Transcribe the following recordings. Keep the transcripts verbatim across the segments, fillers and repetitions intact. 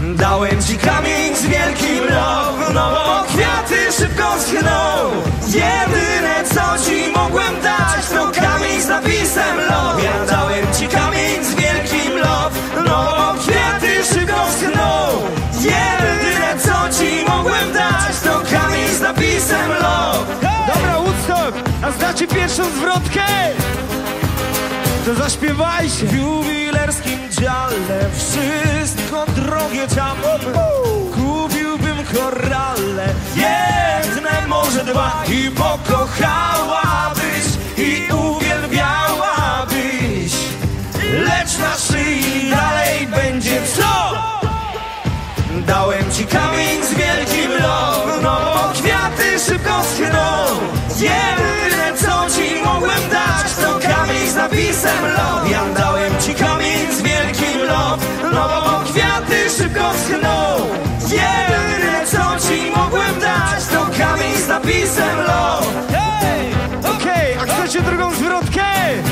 Dałem ci kamień z wielkim love, no bo kwiaty szybko schną. Jedyne co ci mogłem dać to kamień z napisem love. Ja dałem ci kamień z wielkim love, no bo kwiaty szybko schną. Jedyne co ci mogłem dać to kamień z napisem love. Dobra, Woodstock, a znacie pierwszą zwrotkę? To zaśpiewajcie. W jubilerskim dziale wszystko drogie tam. Kupiłbym korale, jedne może dwa, i pokochałabyś i uwielbiałabyś. Lecz na szyi dalej będzie co? Dałem ci kamień z wielkim love, no bo kwiaty szybko schną. Jedyne co ci mogłem dać to kamień z napisem love. Ja dałem ci kamień z wielkim love, no bo kwiaty szybko schną. Jedyne co ci mogłem dać to kamień z napisem love. Hej! Okej, okay, a chcecie drugą zwrotkę?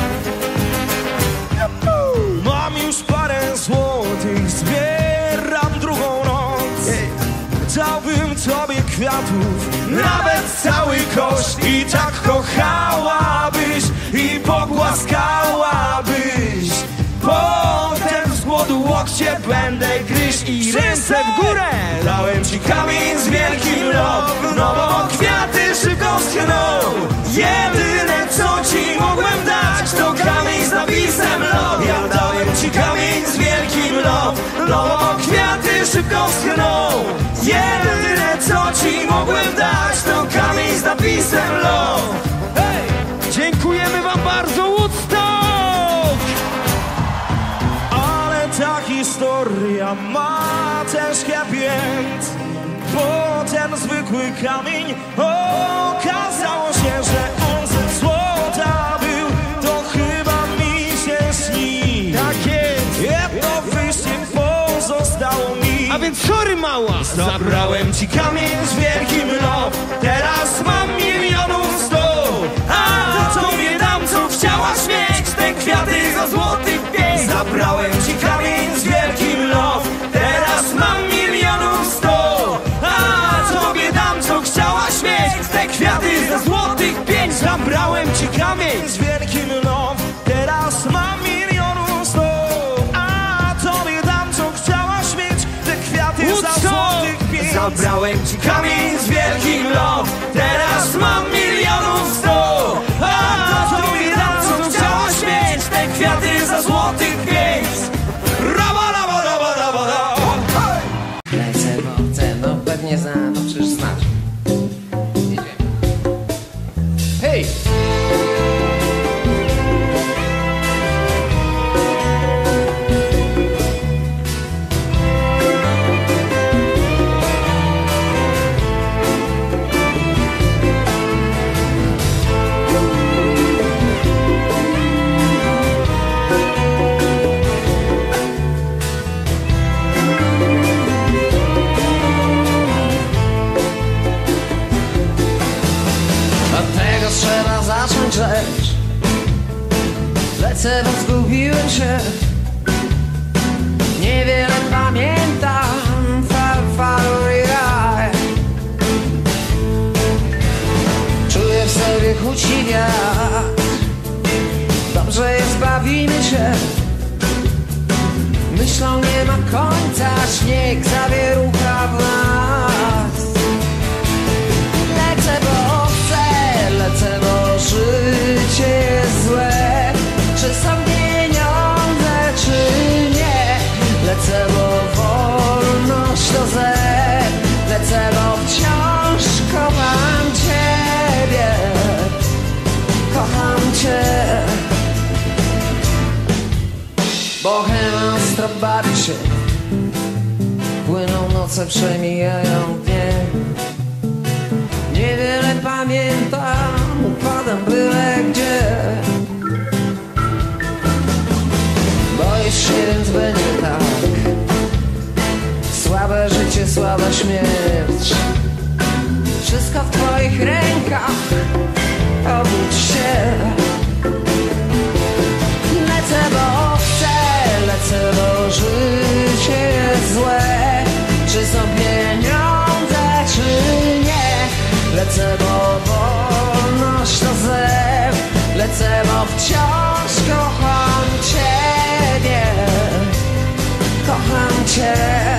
Mam już parę złotych, zbieram drugą noc. Dałbym tobie kwiatów, nawet cały kosz. I tak kochałabyś i pogłaskałabyś. Potem z głodu łokcie będę gryźć i ręce w górę. Dałem ci kamień z wielkim love, no bo kwiaty szybko schną. Jedyne co ci mogłem dać to kamień z napisem love. Ja dałem ci kamień z wielkim love, no bo kwiaty szybko schną. Jedyne co ci mogłem dać to kamień z napisem love. Hej! Dziękujemy wam bardzo, Woodstock! Ale ta historia ma też happy end, bo ten zwykły kamień okazało się, że on ze złota był. To chyba mi się śni. Tak jest! Jedno wyjście pozostało mi. A więc sorry, mała! Zabrałem ci kamień z wielkim love, teraz mam milionów sto. A to tobie dam co chciałaś mieć, te kwiaty za złotych pięć. Zabrałem ci kamień z wielkim love, teraz mam milionów sto. A tobie dam co chciałaś mieć, te kwiaty za złotych pięć. Zabrałem ci kamień z wielkim love, teraz mam milionów sto. A tobie dam co chciałaś mieć, te kwiaty za złotych pięć. Zabrałem ci kamień z wielkim love, teraz mam milionów sto. A tobie dam co chciałaś mieć, te kwiaty za złotych pięć. Raba, raba, raba, raba, raba. Lecę, bo chcę, no pewnie zna, no przecież znasz. Jedziemy. Hej! Trzeba zacząć rzecz. Lecę, bo zgubiłem się. Niewiele pamiętam. Far, far away. Czuję w sobie huci wiatr. Dobrze jest, bawimy się. Myślą nie ma końca. Śnieg zawierucha w nas. Lecę, bo lecę, bo życie jest złe. Czy są pieniądze, czy nie? Lecę, bo wolność to zer. Lecę, bo wciąż kocham ciebie. Kocham cię. Bohemian bawi się. Płyną noce, przemijają dnie. Niewiele pamiętam, upadam byle gdzie. Boisz się, więc będzie tak. Słabe życie, słaba śmierć. Wszystko w twoich rękach. Obudź się. Lecę, bo chcę. Lecę, bo życie jest złe. cię.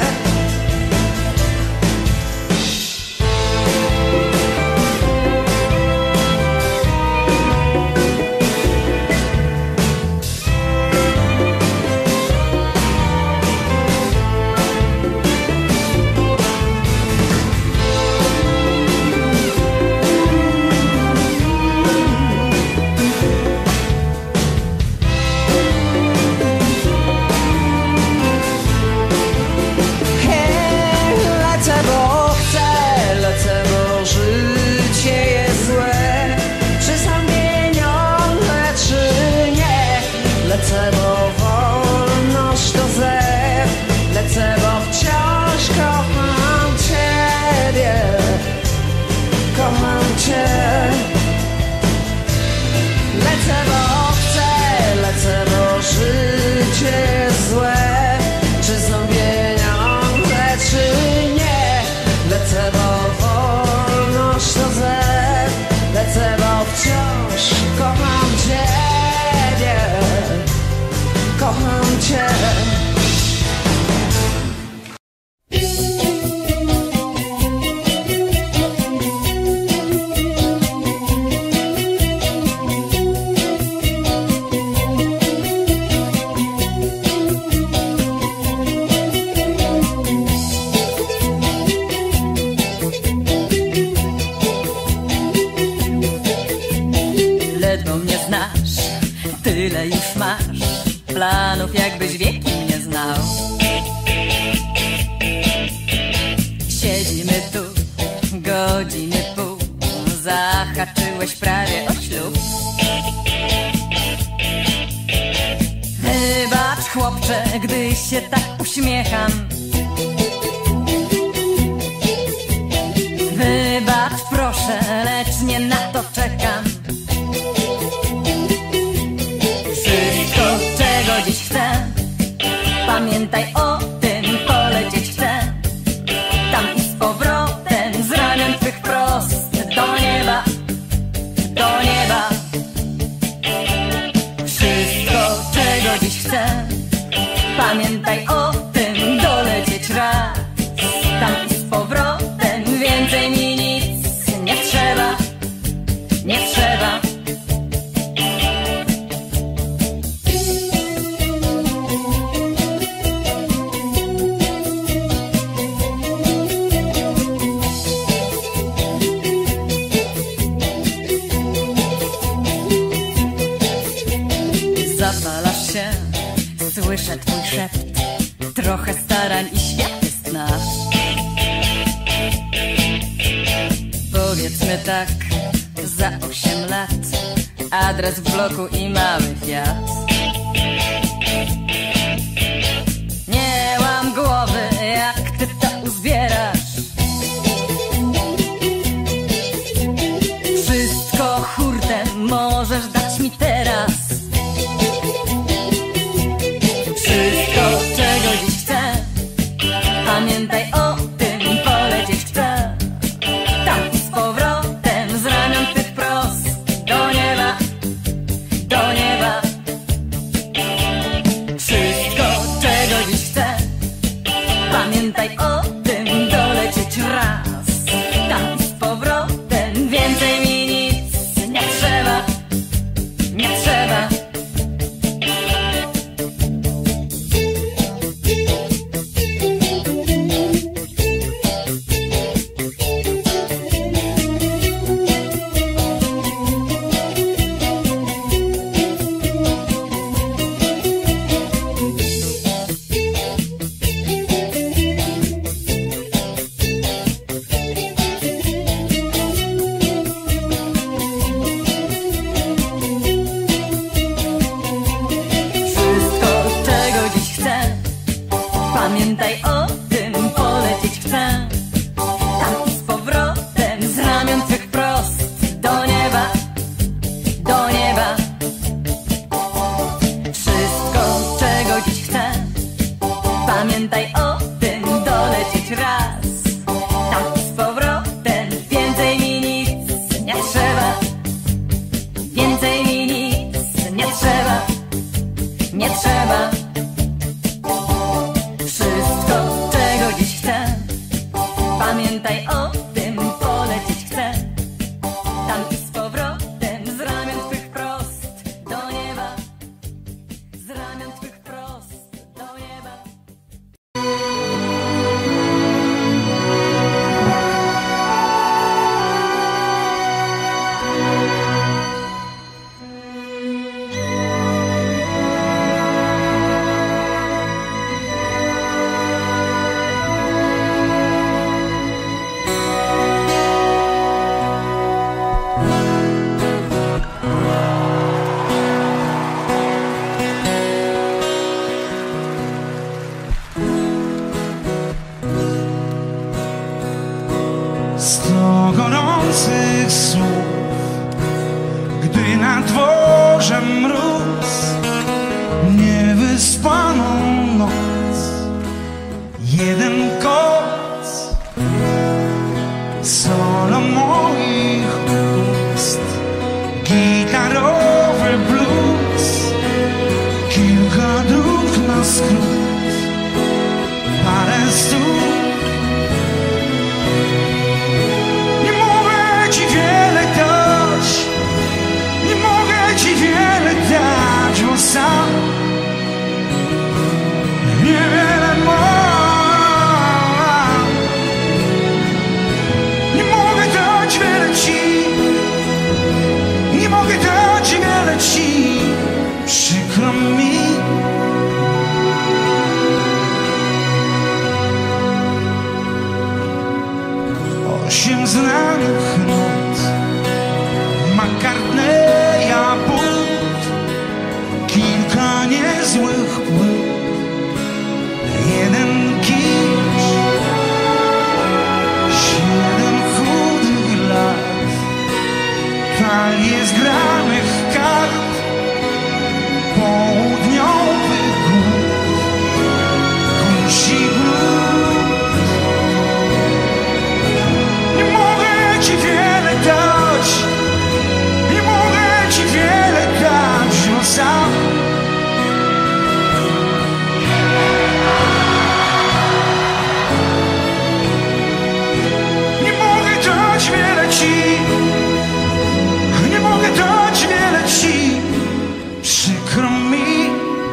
Lecę, bo wolność to zew. Lecę, bo wciąż kocham ciebie. Kocham cię. Lecę, bo chcę. Lecę, bo życie jest złe. Czy zombie ciągle, czy nie. Lecę, bo wolność to zew. Lecę, bo wciąż kocham ciebie. Kocham cię. Ledwo mnie znasz, tyle już masz planów, jakbyś wieki nie znał. Siedzimy tu godziny pół, zahaczyłeś prawie o ślub. Wybacz, chłopcze, gdy się tak uśmiecham. Wybacz, proszę, lecz nie na to czekam. Wszystko, czego dziś chcę, pamiętaj o tym, polecieć chcę. Tam i z powrotem, z ramion twych prost do nieba, do nieba. Wszystko, czego dziś chcę, pamiętaj o tym, dolecieć raz. Tam i z powrotem, więcej mi nic nie trzeba, nie trzeba. Zapalasz się, słyszę twój szept. Trochę starań i świat jest nasz. Powiedzmy tak, za osiem lat adres w bloku i mały Fiat. Nie łam głowy, jak ty to uzbierasz. Wszystko hurtem możesz dać mi teraz. Wszystko, czego dziś chcę, pamiętaj o tym, polecieć chcę. Tam i z powrotem, z ramion twych prost do nieba, do nieba. Wszystko, czego dziś chcę, pamiętaj o tym, dolecieć raz. Tam i z powrotem, więcej mi nic nie trzeba, nie trzeba. Pamiętaj o tym, polecieć chcę. Tam i z powrotem, z ramion twych prost do nieba, do nieba. Wszystko, czego dziś chcę, pamiętaj o tym, dolecieć raz. Tam i z powrotem, więcej mi nic nie trzeba. Więcej mi nic nie trzeba, nie trzeba. Wszystko, Pamiętaj o tym, polecieć chcę tam i z powrotem, z ramion twych prost do nieba, z ramion twych prost do nieba. Sto gorących słów, gdy na dworze mróz, niewyspaną noc, jeden koc, solo moich ust, gitarowy blues, kilka dróg na skrót, parę stóp. Sam niewiele mam, nie mogę dać wiele ci, nie mogę dać wiele ci, przykro mi. Osiem znanych nut McCartneya, kilka niezłych płyt, jeden kisz, siedem chudych lat, talie zgranych kart, południowy głód, kusi głód. Nie mogę ci wiele dać, nie mogę ci wiele dać, no sam. Nie mogę dać wiele ci, przykro mi.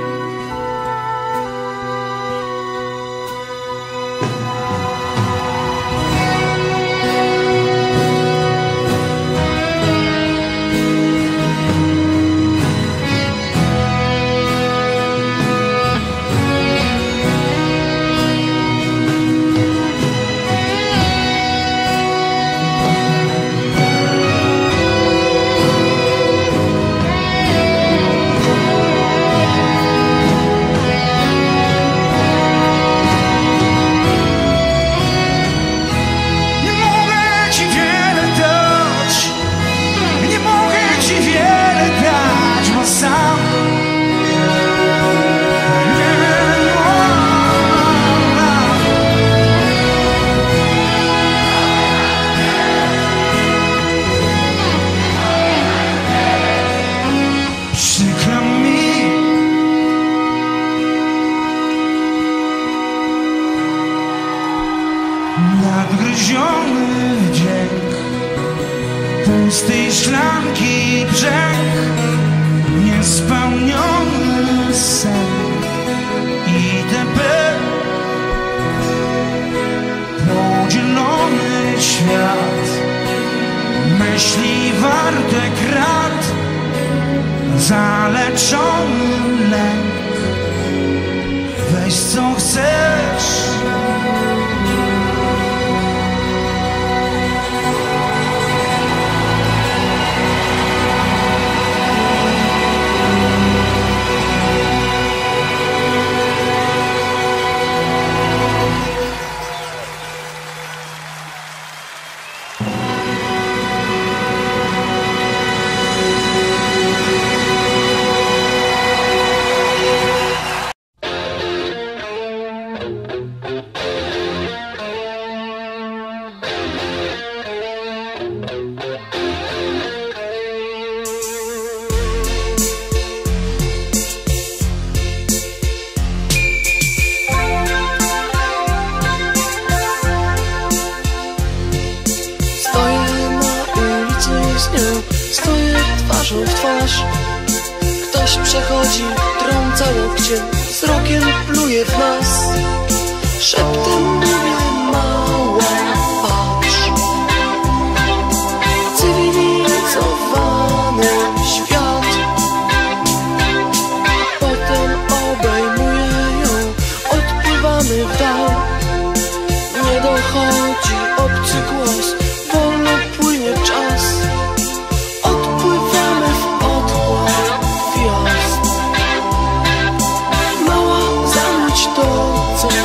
Nadgryziony wdzięk pustej szklanki brzeg, niespełniony sen itp. Podzielony świat, myśli warte krat, zaleczony lęk. Weź co chcesz, twarzą w twarz. Ktoś przechodzi, trąca łokciem, wzrokiem pluje w nas. Szeptem mówię, mała, patrz. Cywilizowany świat. Potem obejmuje ją, odpływamy w dal. Nie dochodzi obcy głos, wolno płynie czas. Odpływamy w otchłań gwiazd. Mała, zanudź to, co ja.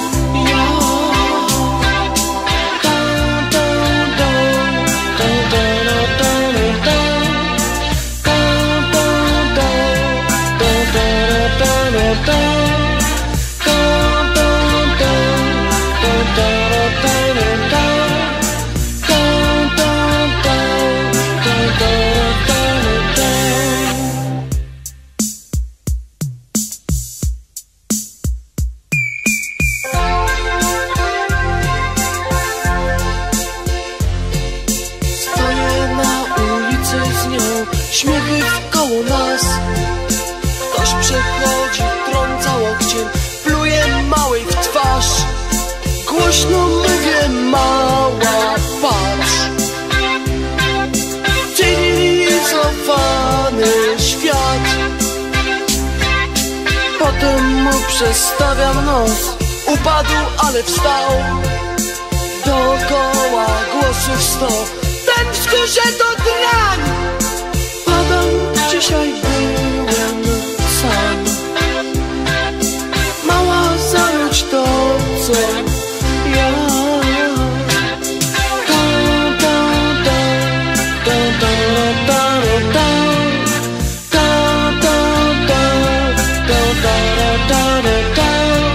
Śmiechy wkoło nas. Ktoś przechodzi, trąca łokciem, pluje małej w twarz. Głośno mówię, mała, patrz. Cywilizowany świat. Potem mu przestawiam nos. Upadł, ale wstał. Dookoła głosów sto. Ten wzgórze to drań. Dzisiaj byłem sam. Mała, zanudź to, co ja. Da, da, da, da, da, da, da, da, da, da, da, da, da, da.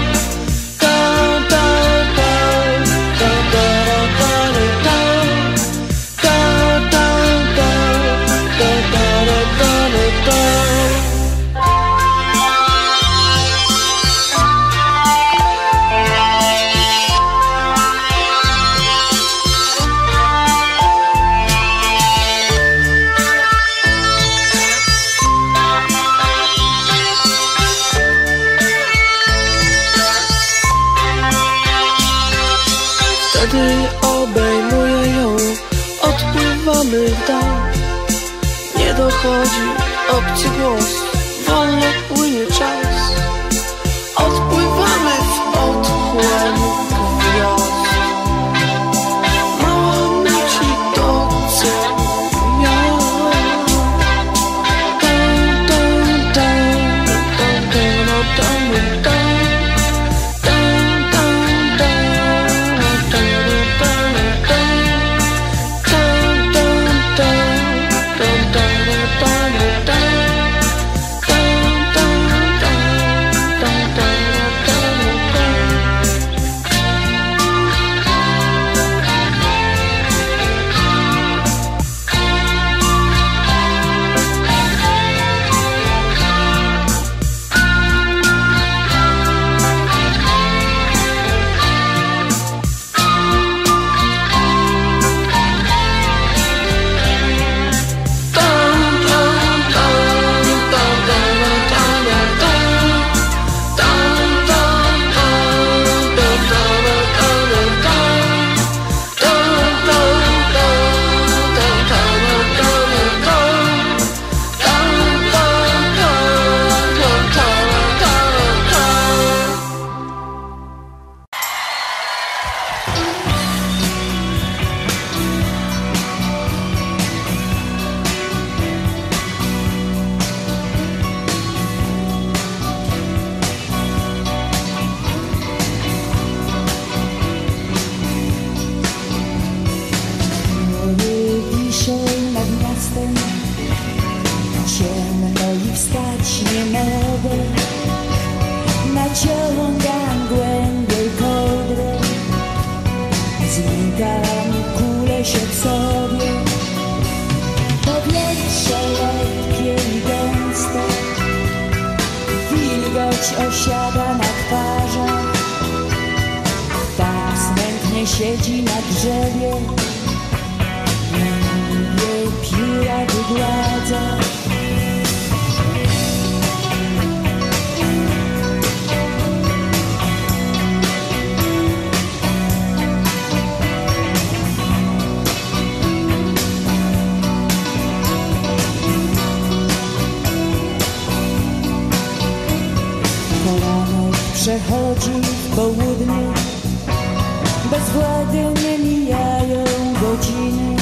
Wtedy obejmuję ją, odpływamy w dal. Nie dochodzi obcy głos, wolno płynie czas. Odpływamy w otchłań gwiazd. Mała nuci to, co ja. Dum, dum, dum, dum, dum, dum, dum. Naciągam głębiej kołdrę, znikam, kulę się w sobie. Powietrze lekkie i gęste, wilgoć osiada na twarzach. Tak smętnie siedzi na drzewie. jej pióra wygładza. Poranek przechodzi w południe, bezwładnie mijają godziny.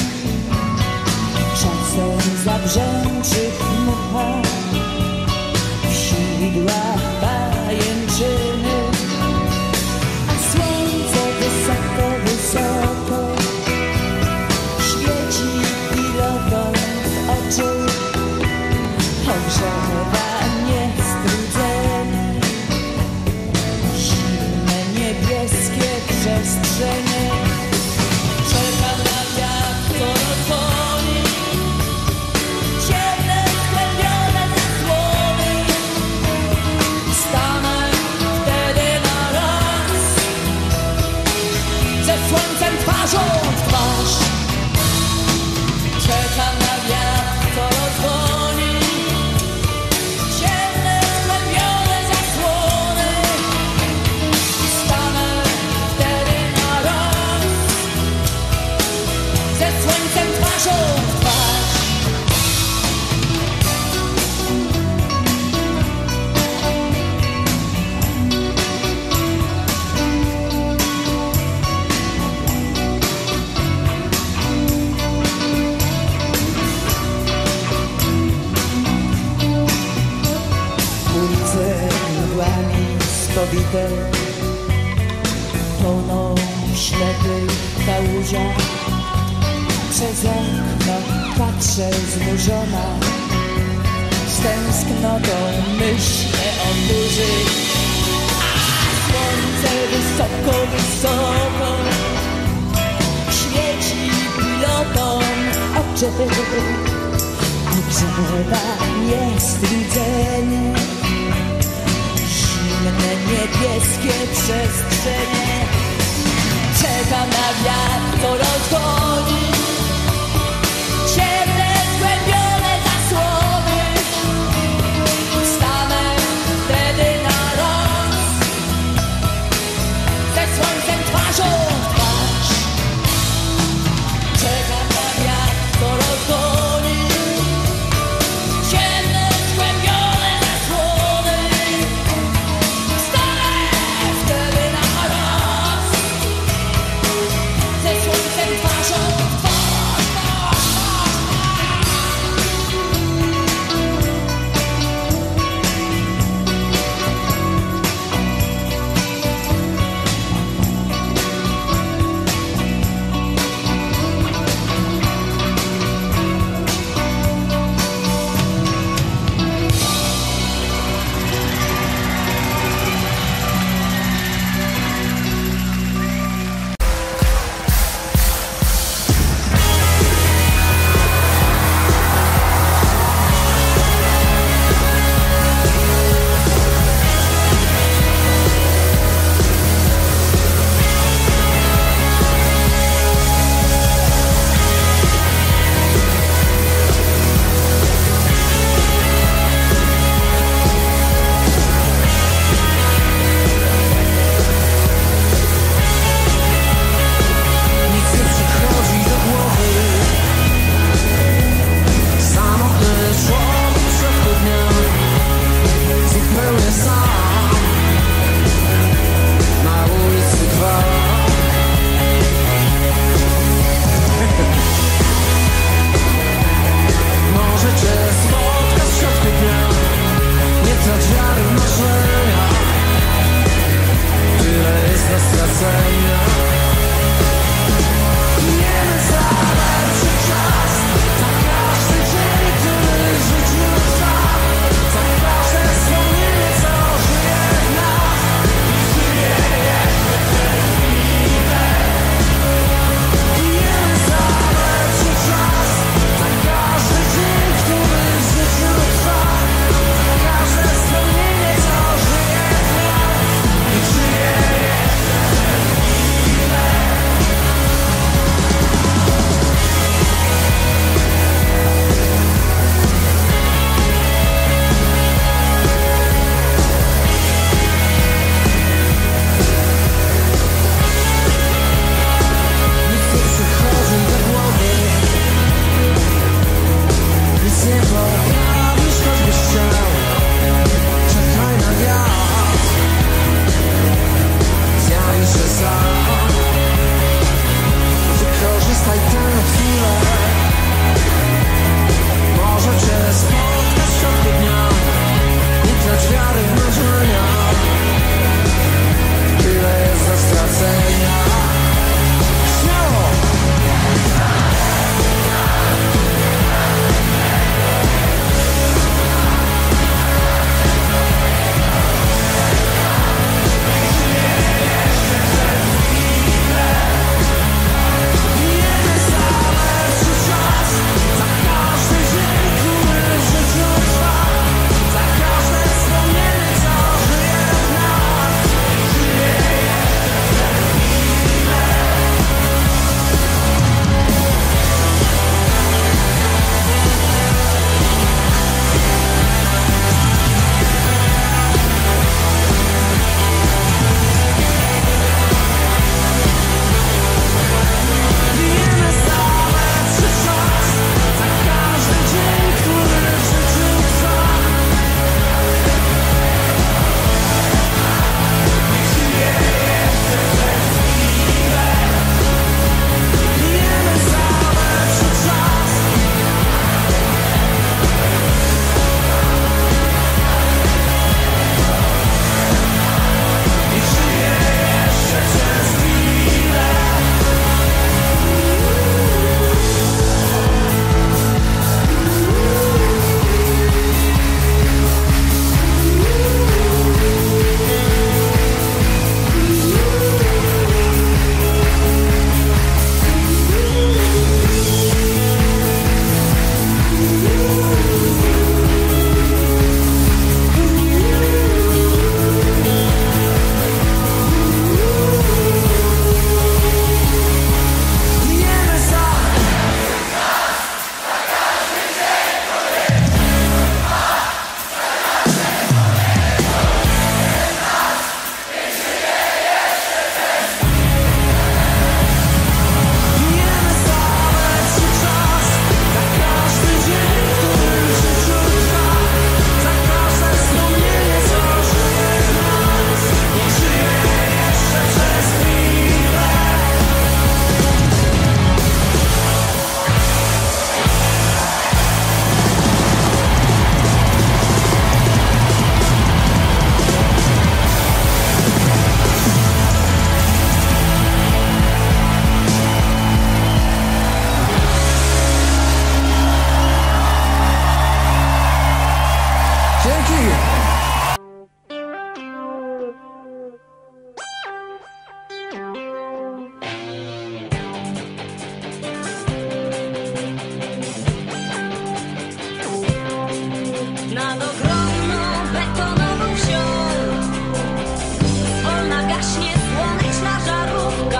Czasem zabrzęczy chmucha w sidłach pajęczyny, a słońce wysoko, wysoko świeci pilotom w oczy, ogrzewa niestrudzenie, zimne niebieskie przestrzenie. Czekam na wiatr, co rozwoli ciemne, sklepione zasłony. Stanę wtedy na raz ze słońcem twarzą w twarz. Czekam na wiatr, co rozwoli ciemne, sklepione zasłony. Stanę wtedy na raz ze słońcem twarzą w twarz. Ulice mgłami spowite toną w ślepych kałużach. Przez okno patrzę znużona, z tęsknotą myślę o burzy. A słońce wysoko, wysoko świeci pilotom oczy, ogrzewa niestrudzenie, zimne niebieskie przestrzenie. Czekam na wiatr, co rozgoni ciemne, sklepione zasłony. Stanę wtedy na raz ze słońcem twarzą w twarz. Czekam na wiatr, co rozgoni ciemne, sklepione zasłony. Stanę wtedy na raz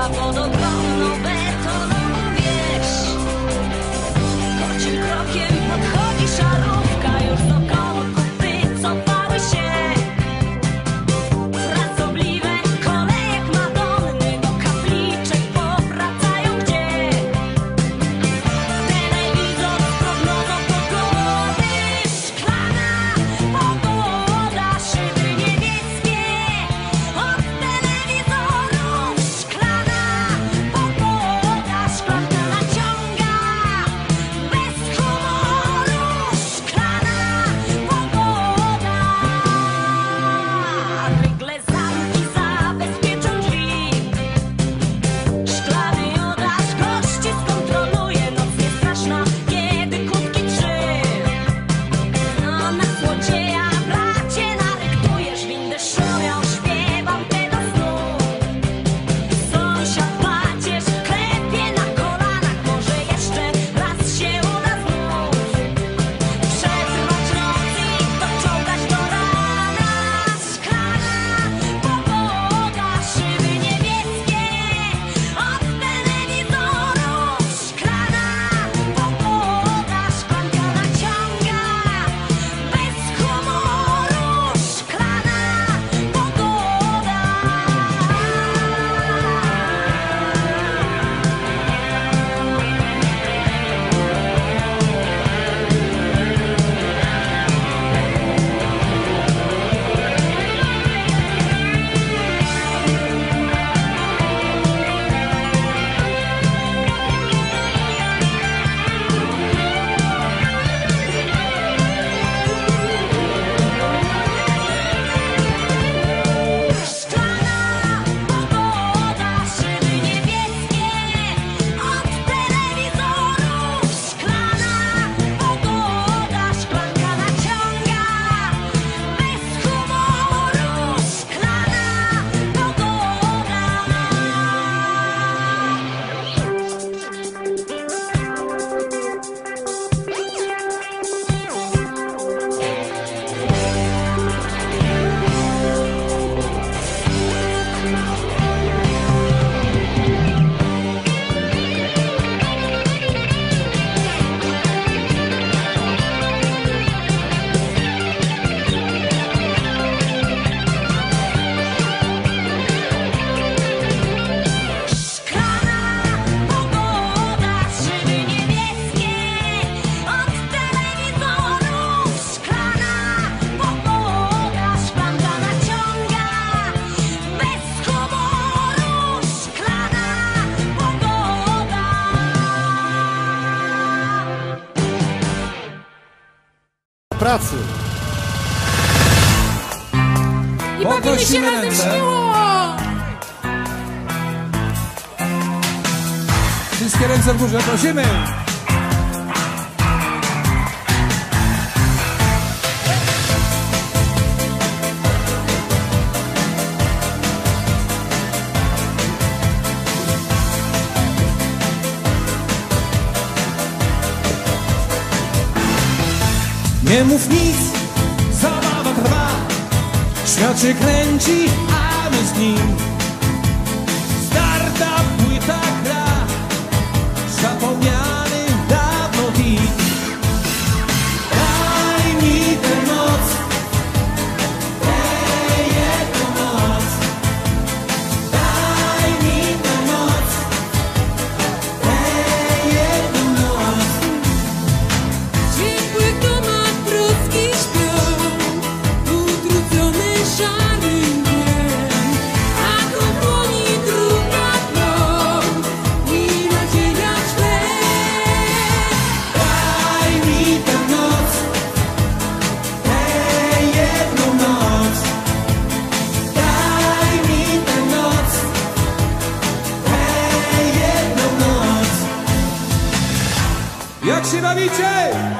pod ogromną betonową wieś. Kocim krokiem podchodzi szarówka, już wokoło kupy cofały się. Pracobliwe kolejek Madonny do kapliczek powracają gdzie? Telewizor z prognozą pogody, szklana pogoda, szyby niebieskie od telewizorów. Szklana pogoda, szklanka naciąga bez humoru. Szklana pogoda. Rygle zamki zabezpieczą drzwi. Szklany Judasz gości skontroluje. Noc nie straszna, kiedy kłódki trzy. No na złodzieja, bracie, naryktujesz. Windy szumią, śpiewam te do snu. Sąsiad pacierz klepie na kolanach. Może jeszcze raz się uda znów przetrwać noc i doczołgać do rana. Szklana pogoda, szyby niebieskie od telewizorów. Szklana pogoda, szklanka naciąga bez humoru. Szklana pogoda. Szklana pogoda, szyby niebieskie od telewizorów. Szklana pogoda, szklanka naciąga bez humoru. Szklana pogoda. Szklana pogoda, szyby niebieskie od telewizorów. Szklana pogoda, szklanka naciąga bez humoru. Szklana pogoda. Pracy. I bawimy się razem śmiło! Wszystkie ręce w górze, prosimy. Nie mów nic, zabawa trwa. Świat się kręci, a my z nim. Starta płyta gra, zapomniany dawno hit. Daj mi tę noc, tę jedną noc. Daj mi tę noc, tę jedną noc. Ciepły komar troski śpią, utrudzony szarym dniem, a do dłoni druga dłoń i nadzieja szle. Daj mi tę noc, tę jedną noc. Daj mi tę noc, tę jedną noc. Jak się bawicie?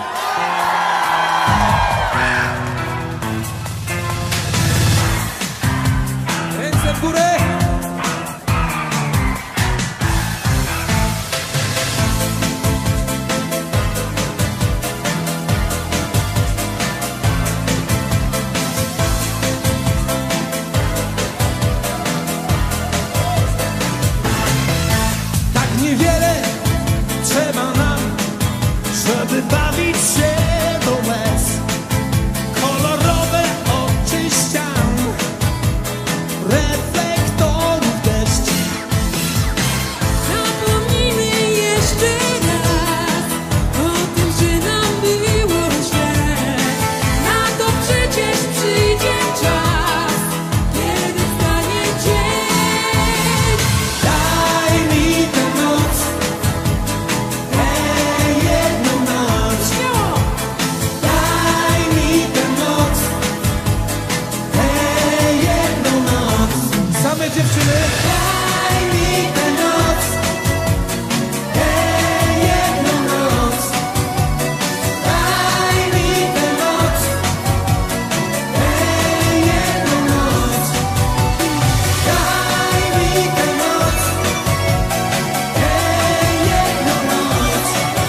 Ręce w górę. niewiele trzeba nam, żeby bawić się do łez. Kolorowe oczy ścian, reflektorów deszcz. Zapomnijmy jeszcze raz o tym, że nam było źle. Na to przecież przyjdzie czas, kiedy stanie dzień. Daj mi tę noc, tę jedną noc. Daj mi tę noc, tę jedną noc. Same dziewczyny. Daj mi tę noc, tę jedną noc. Daj mi tę noc, tę jedną noc. Daj mi tę noc, tę jedną noc.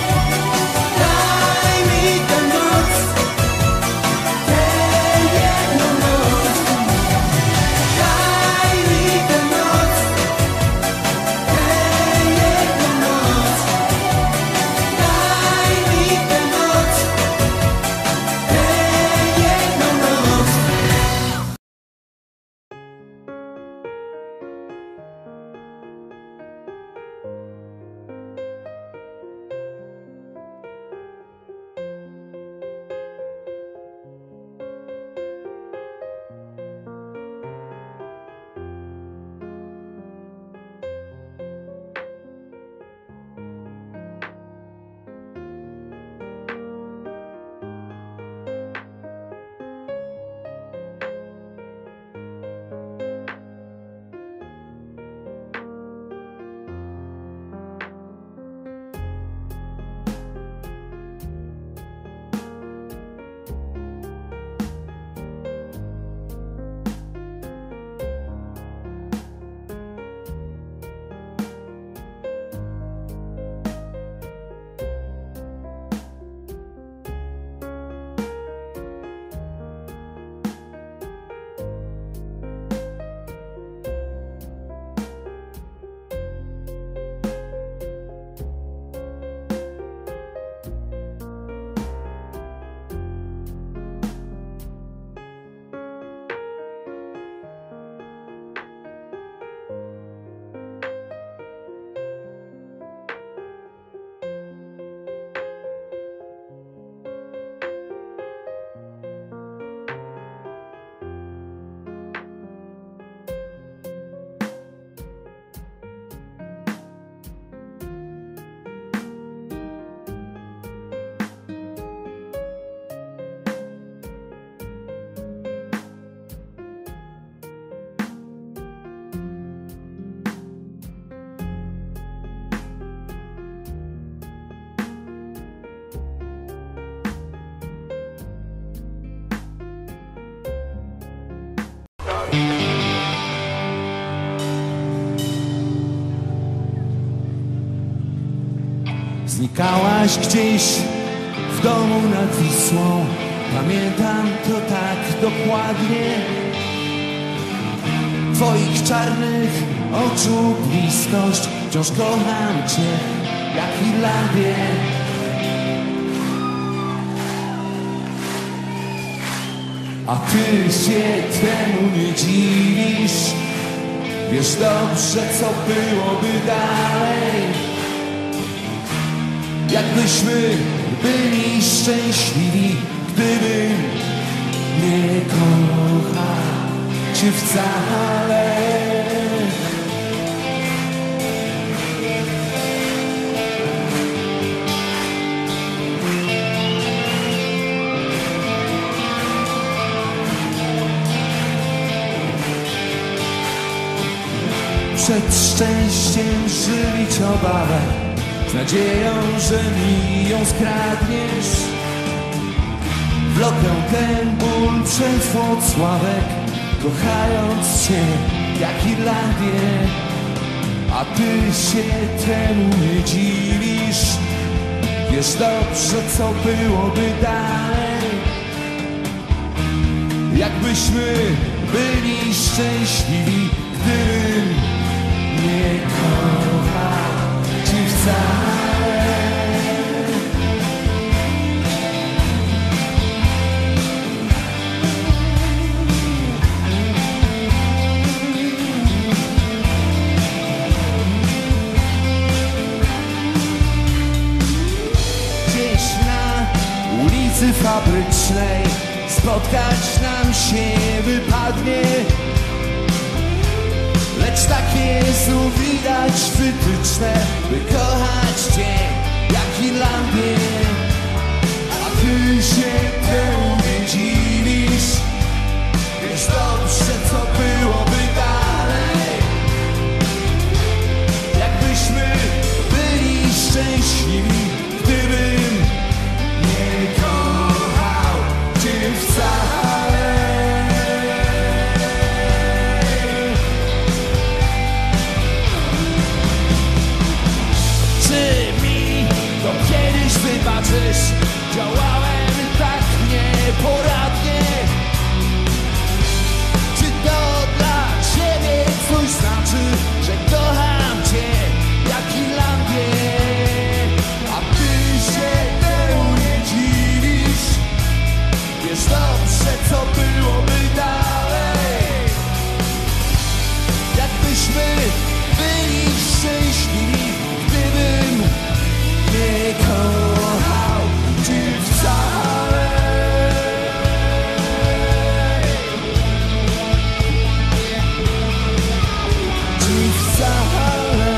Daj mi tę noc, tę jedną noc. Daj mi tę noc, tę jedną noc. Daj mi tę noc, tę jedną noc. Znikałaś gdzieś w domu nad Wisłą. Pamiętam to tak dokładnie. Twoich czarnych oczu bliskość. Wciąż kocham cię jak Irlandię. A ty się temu nie dziwisz. Wiesz dobrze, co byłoby dalej. Jakbyśmy byli szczęśliwi, gdybym nie kochał cię wcale. Przed szczęściem żywić obawę, z nadzieją, że mi ją skradniesz. Wlokę ten ból przez Włocławek, kochając cię jak Irlandię. A ty się temu nie dziwisz. Wiesz dobrze, co byłoby dalej. Jakbyśmy byli szczęśliwi, gdybym nie kochał cię ulicy Fabrycznej spotkać nam się wypadnie. Lecz takie znów widać wytyczne, by kochać Cię jak Irlandię. A Ty się temu nie dziwisz, wiesz dobrze co byłoby dalej. Jakbyśmy byli szczęśliwi, gdybym nie kochał Cię wcale. Czy mi to kiedyś wybaczysz? Działałem tak nieporadnie. Czy to dla Ciebie coś znaczy, że kocham Cię jak Irlandię? A Ty się temu nie dziwisz, wiesz dobrze co byłoby dalej. Jakbyśmy byli szczęśliwi, gdybym nie kochał Cię wcale. Cię wcale.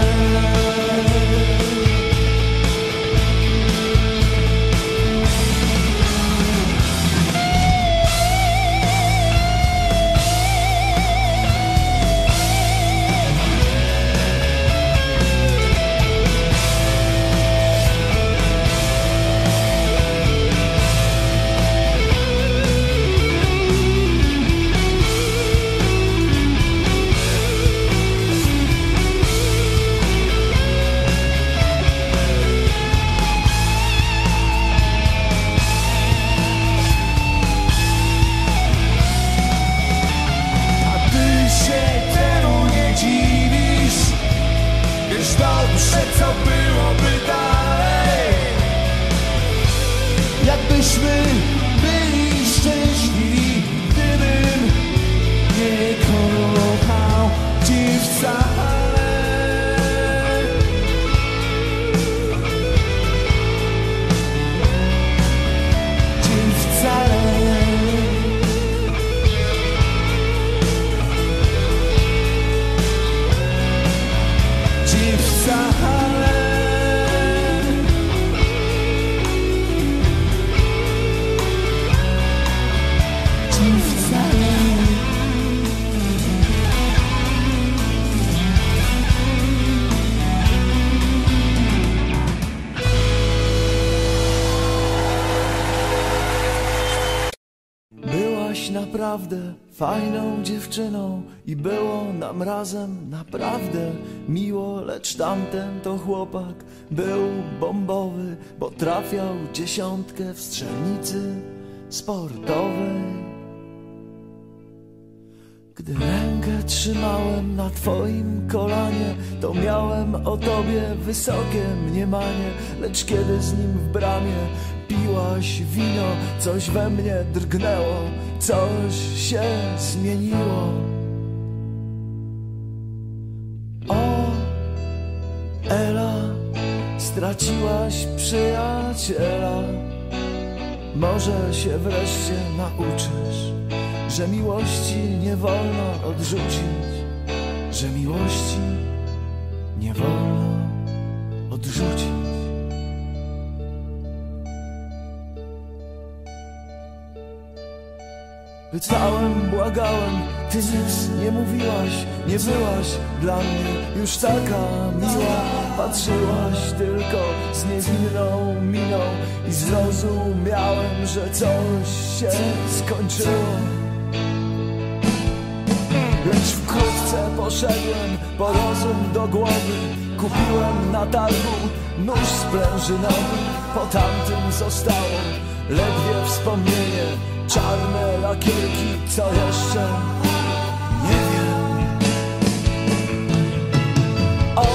Dobrze, co byłoby dalej. Jakbyśmy byli szczęśliwi, gdybym nie kochał Cię wcale. Cię wcale. Wcale. Ci wcale. Byłaś naprawdę fajną dziewczyną i było nam razem naprawdę miło, lecz tamten to chłopak był bombowy, bo trafiał dziesiątkę w strzelnicy sportowej. Gdy rękę trzymałem na Twoim kolanie, to miałem o Tobie wysokie mniemanie, lecz kiedy z nim w bramie piłaś wino, coś we mnie drgnęło, coś się zmieniło. O, Ela, straciłaś przyjaciela. Może się wreszcie nauczysz, że miłości nie wolno odrzucić, że miłości nie wolno odrzucić. Pytałem, błagałem, Ty nic nie mówiłaś, nie byłaś dla mnie już taka miła. Patrzyłaś tylko z niewinną miną i zrozumiałem, że coś się skończyło. Lecz wkrótce poszedłem po rozum do głowy, kupiłem na targu nóż sprężynowy. Po tamtym zostało ledwie wspomnienie, czarne lakierki, co jeszcze nie wiem. O,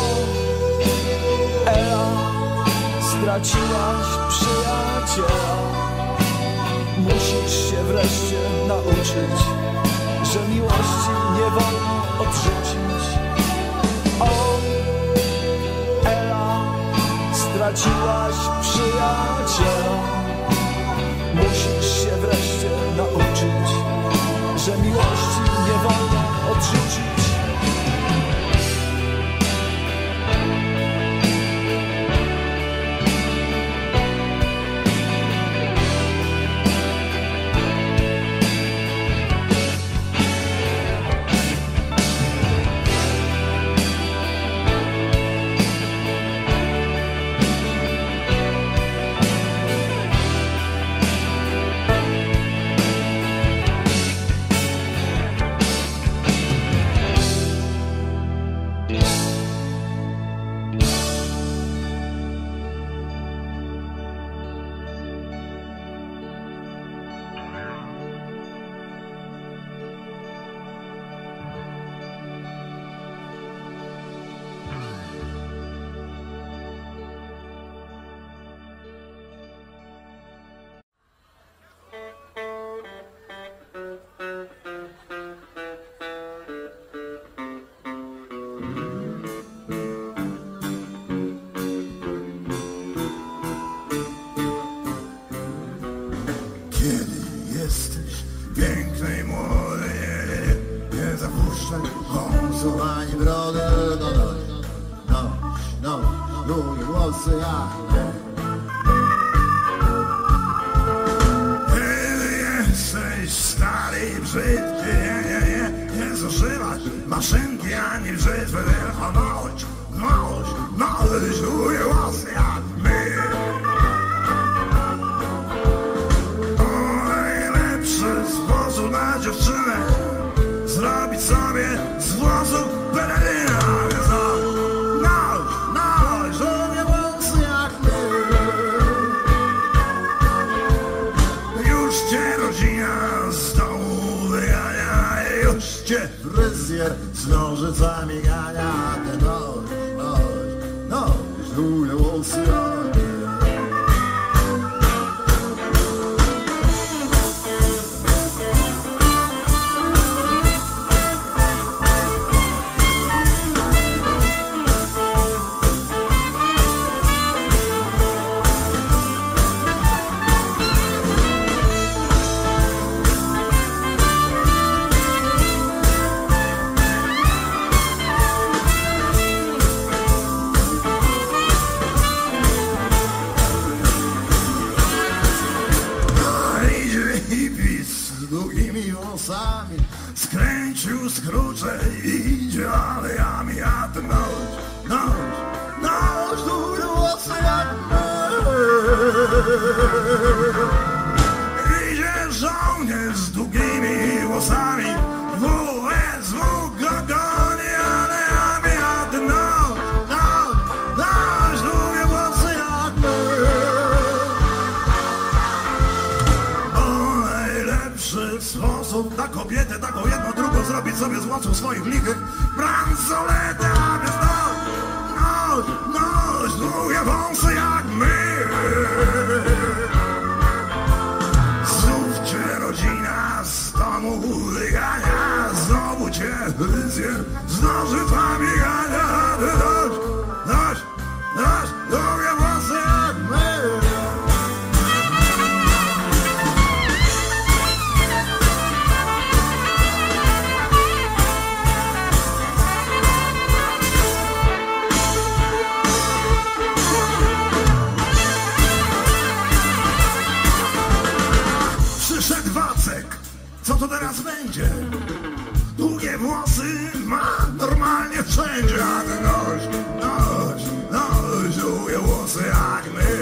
Ela, straciłaś przyjaciela. Musisz się wreszcie nauczyć, że miłości nie wolno odrzucić. O, Ela, straciłaś przyjaciela. długie włosy jak my. Jesteś stary i brzydki, nie, nie, nie, nie zużywać maszynki ani brzytwy, tylko noś, noś, noś, długie włosy jak my. O, najlepszy sposób na dziewczynę zrobić sobie z włosów pelerynę, więc noś, noś, Długie włosy jak my. już cię rodzina z domu wygania, już cię Fryzjer z nożycami gania. Ty noś, noś, noś, długie włosy jak my. długimi włosami skręcił skrócze i idzie alejami, a ten noś, noś, noś, długie włosy jak my. Idzie żołnierz z długimi włosami, W S W go goni alejami, a ten noś, noś, noś, długie włosy jak my. Sposób na kobietę, taką jedną, drugą zrobić sobie z włosów swoich lichych bransoletę, a więc noś, noś, noś, długie wąsy jak my. Znów cię rodzina z domu wygania, znowu cię fryzjer z nożycami gania. Noś, noś, noś, długie włosy jak my. Przyszedł Wacek, co to teraz będzie? Długie włosy ma normalnie wszędzie, a ten noś, noś, noś, długie włosy jak my.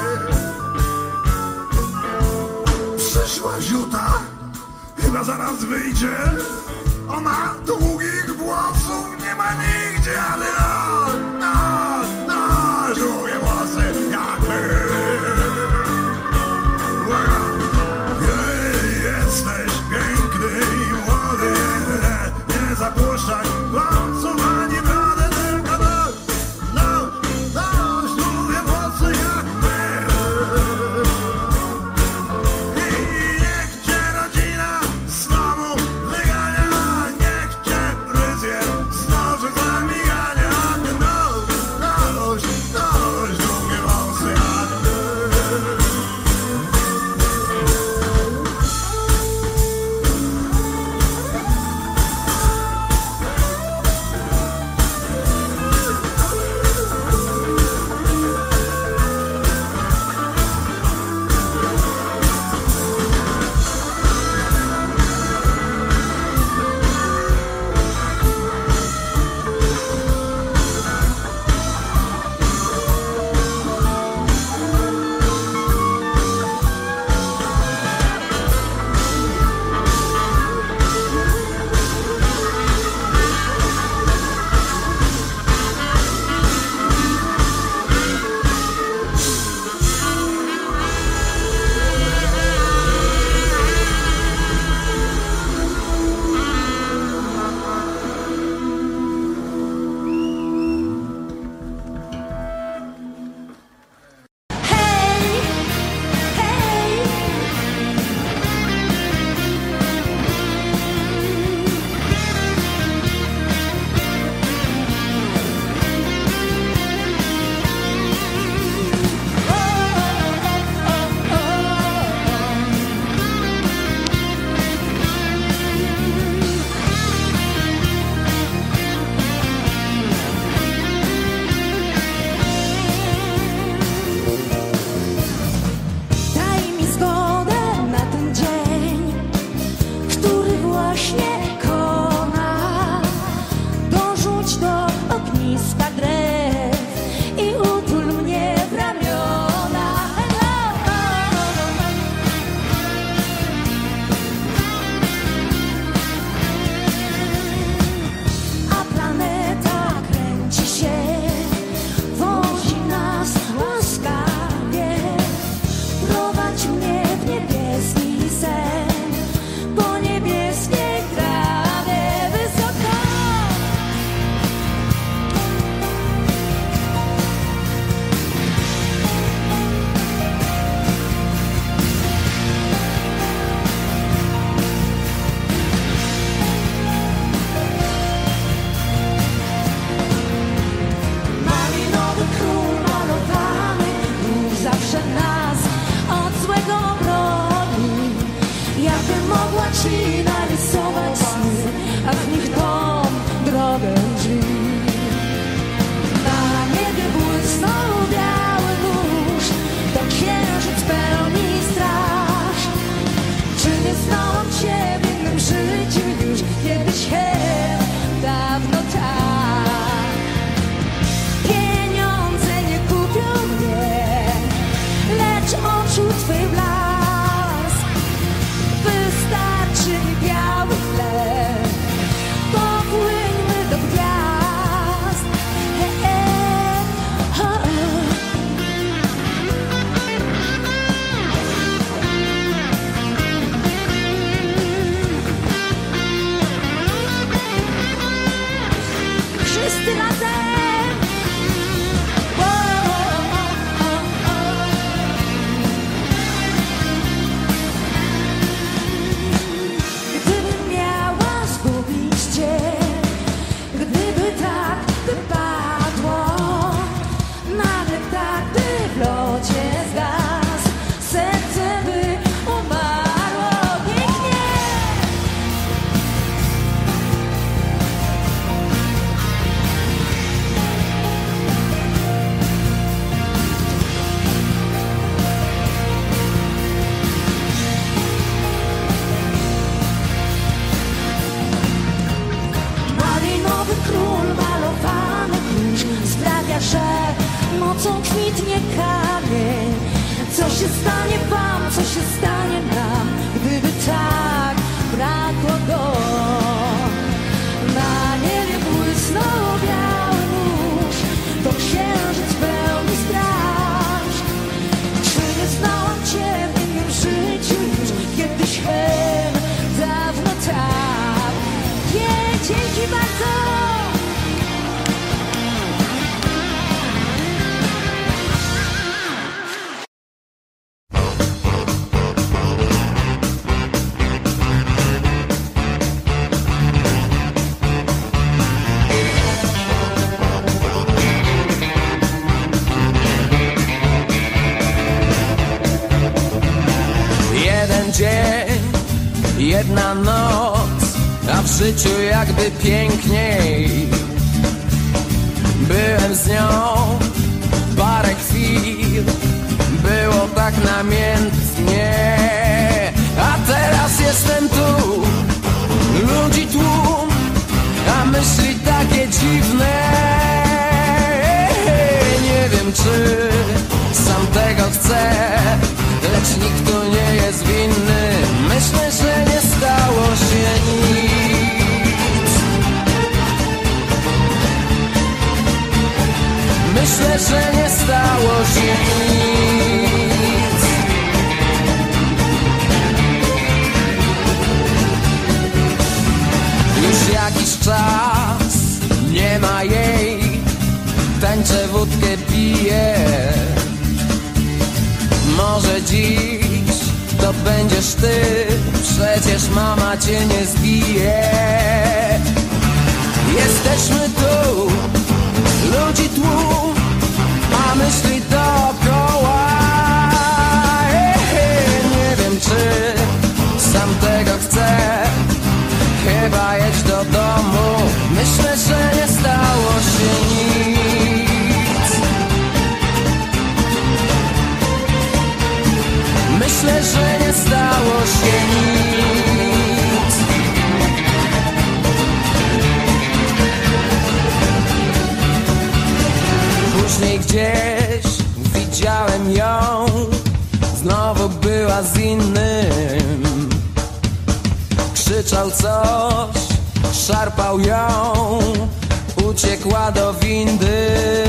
Przyszła Ziuta, chyba zaraz wyjdzie. Ona długich włosów nie ma nigdzie, ale noś, noś, noś, długie włosy jak my. Jesteś piękny i młody, nie, nie zapuszczaj włosów ani brody, tylko noś, noś, noś, długie włosy jak my. I niech cię rodzina z domu wygania, niech cię fryzjer z nożycami gania. się stanie wam, co się stanie nam, gdyby tak brakło go? Na niebie błysnął biały mórz, to księżyc pełny straż. Czy nie znałam cię w innym życiu już, kiedyś hen, dawno tak. Nie, dzięki bardzo. Dzień, jedna noc, a w życiu jakby piękniej. Byłem z nią parę chwil, było tak namiętnie. A teraz jestem tu, ludzi tłum, a myśli takie dziwne. Nie wiem, czy sam tego chcę, lecz nikt tu nie jest winny. Myślę, że nie stało się nic. Myślę, że nie stało się nic. Już jakiś czas nie ma jej, tańczę, wódkę piję. Może dziś to będziesz ty, przecież mama cię nie zbije. Jesteśmy tu, ludzi tłum, a myśli dookoła. Nie wiem, czy sam tego chcę, chyba jedź do domu. Myślę, że nie stało się nic. Myślę, że nie stało się nic. Później gdzieś widziałem ją, znowu była z innym. Krzyczał coś, szarpał ją, uciekła do windy.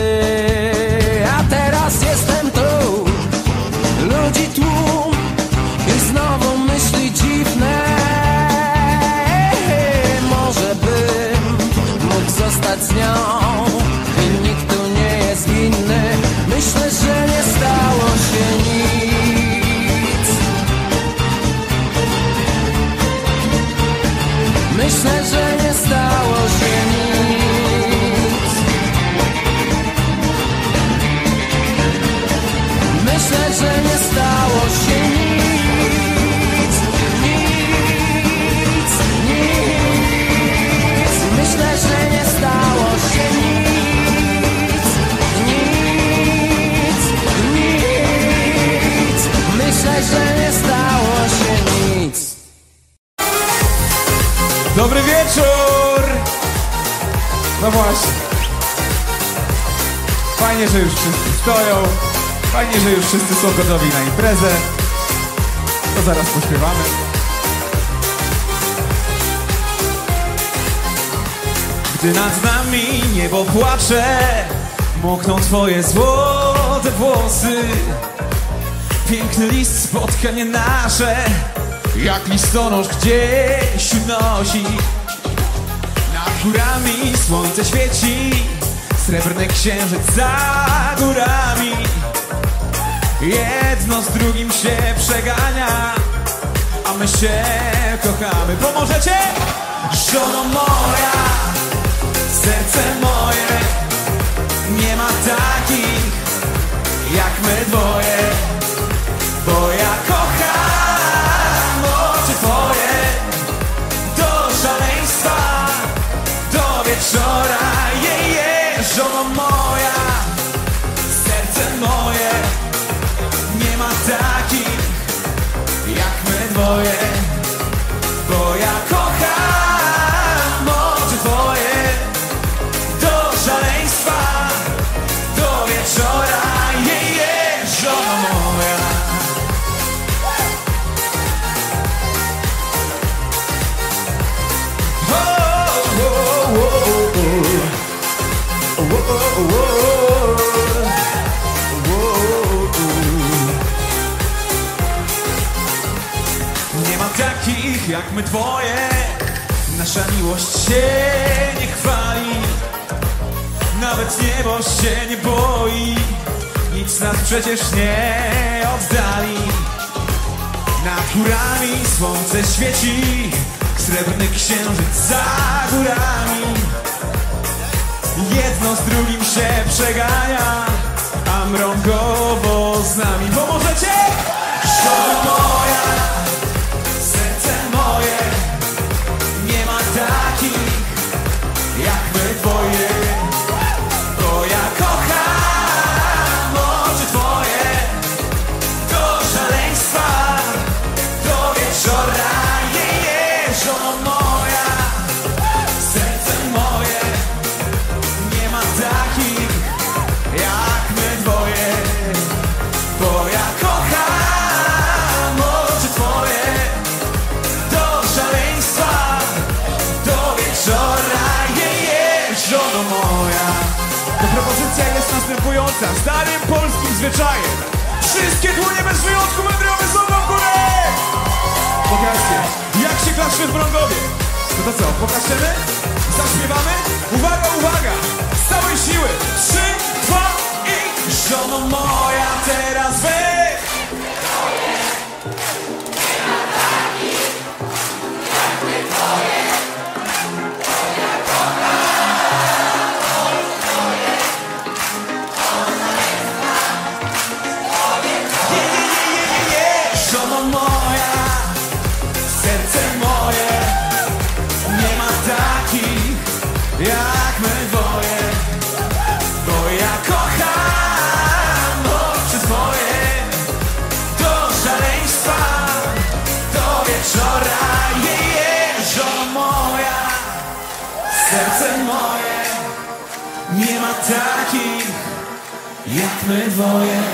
A teraz jestem tu, ludzi tłum, i znowu myśli dziwne. Może bym mógł zostać z nią i nikt tu nie jest winny. Myślę, że nie stało się nic. Myślę, że nie stało się nic. Myślę, że nie stało się nic. Nic, nic. Myślę, że nie stało się nic. Nic, nic. Myślę, że nie stało się nic. Dobry wieczór! No właśnie. Fajnie, że już wszyscy stoją. Fajnie, że już wszyscy są gotowi na imprezę. To zaraz pośpiewamy. Gdy nad nami niebo płacze, mokną twoje złote włosy. Piękny list, spotkanie nasze, jak listonosz gdzieś unosi. Nad górami słońce świeci, srebrny księżyc za górami. Jedno z drugim się przegania, a my się kochamy. Pomożecie? Żono moja, serce moje, nie ma takich jak my dwoje. Bo ja kocham oczy twoje, do szaleństwa, do wieczora. Je, je, żono moja, serce moje, nie ma takich jak my dwoje. Bo ja kocham oczy twoje, do szaleństwa, do wieczora. Je, je, żono moja. jak my dwoje. Nasza miłość się nie chwali, nawet niebo się nie boi. Nic nas przecież nie oddali. Nad górami słońce świeci, srebrny księżyc za górami. Jedno z drugim się przegania, a mrągowo z nami. Pomożecie? Żona moja, serce moje, nie ma takich jak my dwoje. Bo ja kocham oczy twoje do szaleństwa, do wieczora. Je, je, żono moja, serce moje, nie ma takich jak my dwoje. Bo ja kocham oczy twoje do szaleństwa, do wieczora. Je, je, żono moja. To propozycja jest następująca, starym polskim zwyczajem. Wszystkie dłonie bez wyjątku będą wysoko w górę. Pokażcie, jak się klaszcze w Mrągowie. No to co, pokażemy? Zaśpiewamy? Uwaga, uwaga! Z całej siły! Trzy, dwa i... Żono moja, teraz wy! Żono moja, serce moje, nie ma takich jak my dwoje. Bo ja kocham oczy twoje do szaleństwa, do wieczora. Je, je, żono moja, serce moje, nie ma takich jak my dwoje.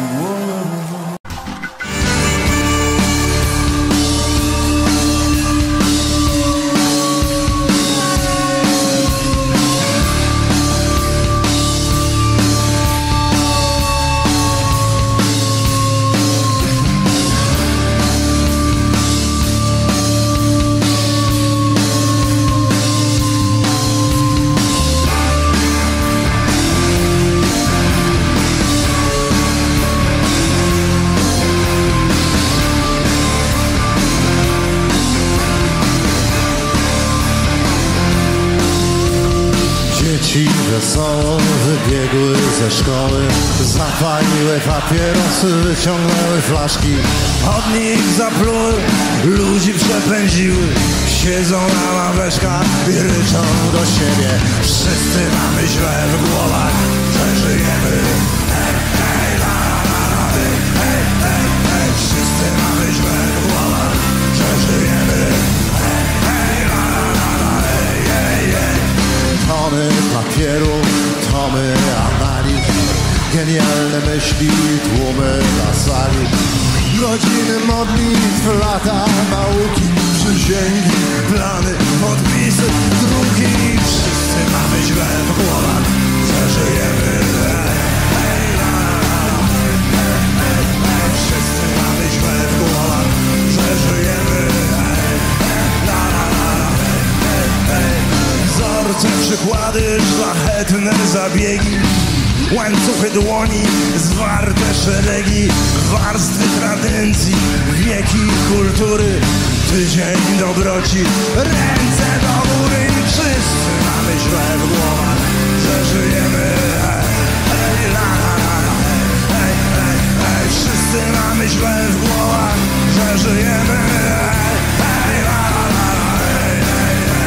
Dzieci wesoło wybiegły ze szkoły, zapaliły papierosy, wyciągnęły flaszki. Od nich zapluły, ludzi przepędziły, siedzą na ławeczkach i ryczą do siebie. Wszyscy mamy źle w głowach, że żyjemy. Hej, hej, la, la, la, hej, hej, hej, hej. Wszyscy mamy źle w głowach, że żyjemy. Hej, hej, la, la, la, hej, hej, hej. Tony papieru, tomy analiz, genialne myśli, tłumy na sali. Godziny modlitw, lata nauki, przysięgi, plany, podpisy, drugi. Wszyscy mamy źle w głowach, że żyjemy. Hej, la, la, la, hej, hej, hej. Wszyscy mamy źle w głowach, że żyjemy. Hej, hej, la, la, la, hej, hej, hej. Wzorce, przykłady, szlachetne zabiegi, łańcuchy dłoni, zwarte szeregi, warstwy tradycji, wieki kultury, tydzień dobroci, ręce do góry. Wszyscy mamy źle w głowach, że żyjemy. Hej, hej, la, la, la, hej, hej, hej, hej. Wszyscy mamy źle w głowach, że żyjemy. Hej, hej, la, la, la, hej, hej, hej.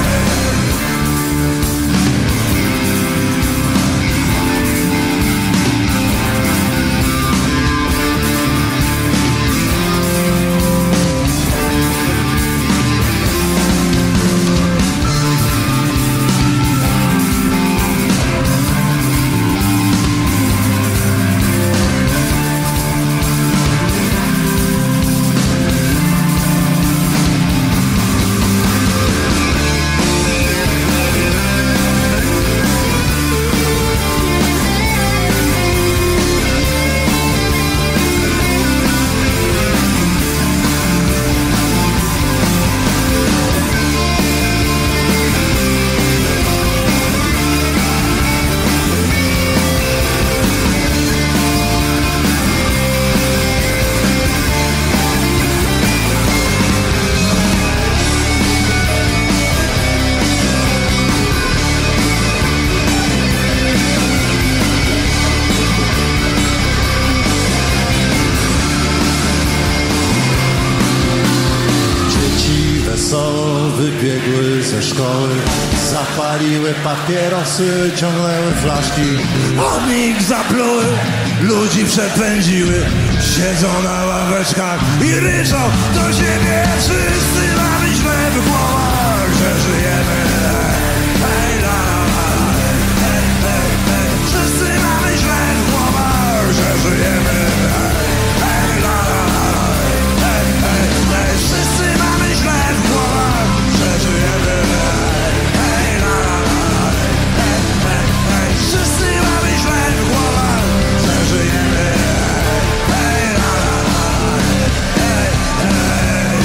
zapaliły papierosy, ciągnęły flaszki. Od nich zapluły, ludzi przepędziły. Siedzą na ławeczkach i ryczą do siebie. Wszyscy mamy źle w głowach, że żyjemy. Hej, la, la, la, hej, hej, hej. Wszyscy mamy źle w głowach, że żyjemy. Hej, la, la, la, hej, hej, hej. Wszyscy mamy źle w głowach, że żyjemy. Hej, la, la, la, hej, hej, hej. Wszyscy mamy źle w głowach, że żyjemy. Hej, la, la, la, hej, hej.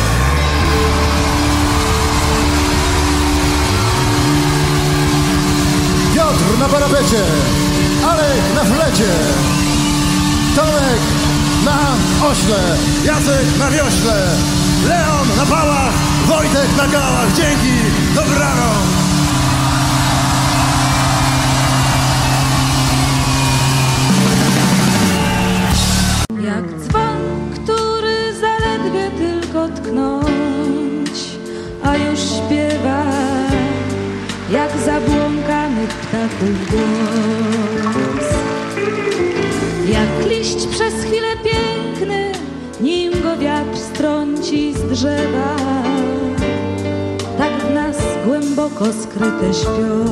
Piotr na parapecie, Alek na flecie, Tomek na ośle, Jacek na wiośle, Leon na pałach, Wojtek na gałach. Dzięki, dobranoc. Jak dzwon, który zaledwie tylko tknąć, a już śpiewa jak zabłąkanych ptaków głos. Jak liść przez chwilę piękny, nim go wiatr strąci z drzewa, tak w nas głęboko skryte śpią.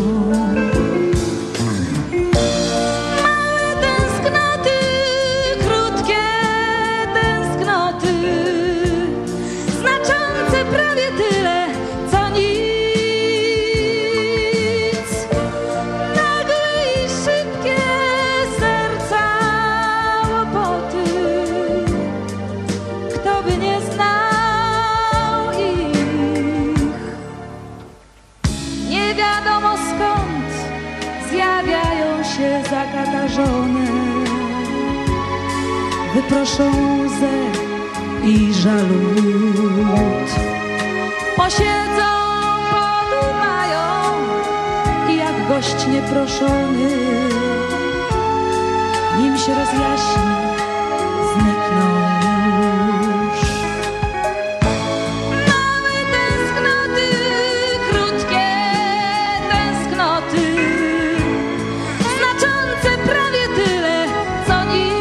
Zakatarzone, wyproszą łzę i żalu łód. Posiedzą, podumają i jak gość nieproszony, nim się rozjaśni, znikną już. Małe tęsknoty, krótkie tęsknoty, prawie tyle, co nic.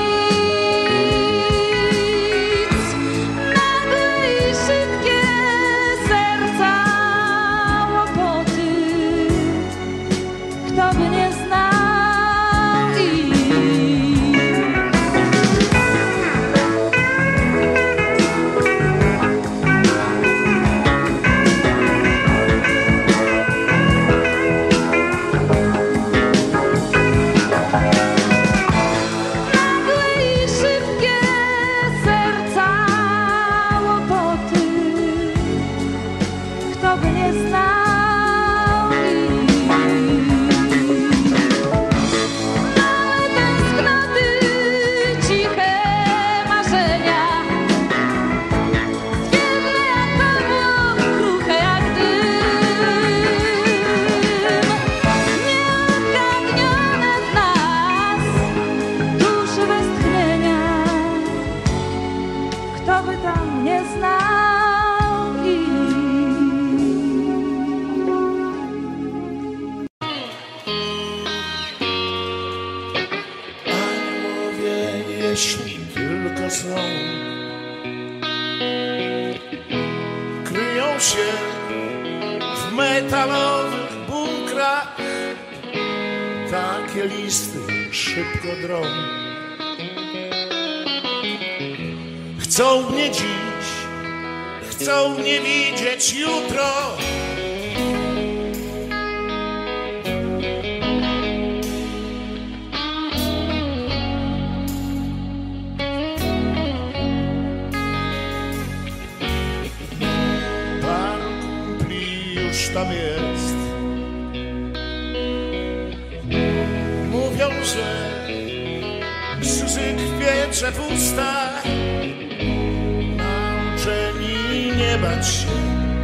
Nagle i szybkie serca łopoty. Kto by nie znał ich? Jeśli tylko są, kryją się w metalowych bunkrach. Takie listy szybko drą. Chcą mnie dziś, chcą mnie widzieć jutro. Tam jest. Mówią, że łzy kwiecze w ustach, nauczeni nie bać się.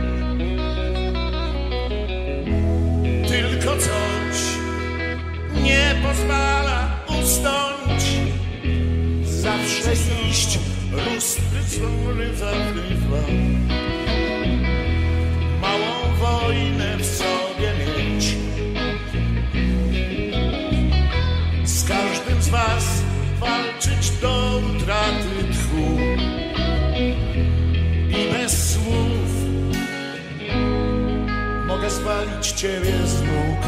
Tylko coś nie pozwala usnąć, zawsze iść lustry wygrywa. Małą wojnę w sobie zwalić ciebie z nóg.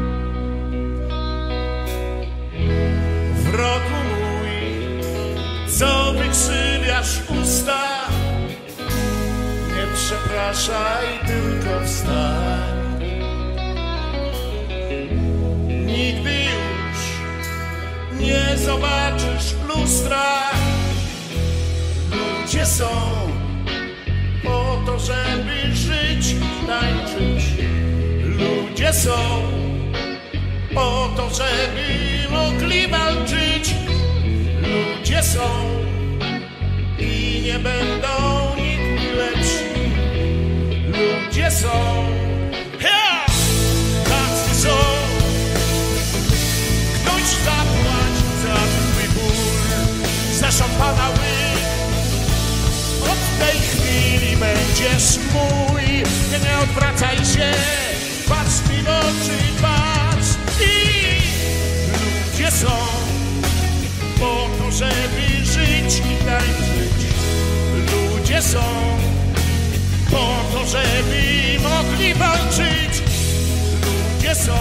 Wrogu mój, co wykrzywiasz usta, nie przepraszaj, tylko wstań. Nigdy już nie zobaczysz lustra. Ludzie są po to, żeby żyć, tańczyć. Ludzie są po to, żeby mogli walczyć. Ludzie są i nie będą nigdy lepsi. Ludzie są, ja, tacy są. Ktoś zapłaci za twój ból, za szampana łyk. Od tej chwili będziesz mój. Nie odwracaj się, patrz mi w oczy, patrz. I ludzie są po to, żeby żyć i tańczyć. Ludzie są po to, żeby mogli walczyć. Ludzie są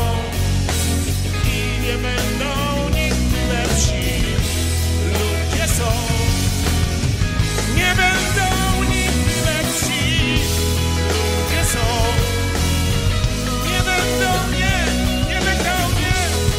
i nie będą nigdy lepsi. Ludzie są, nie będą nigdy lepsi. Ludzie są, nie będą, nie, nie będą, nie.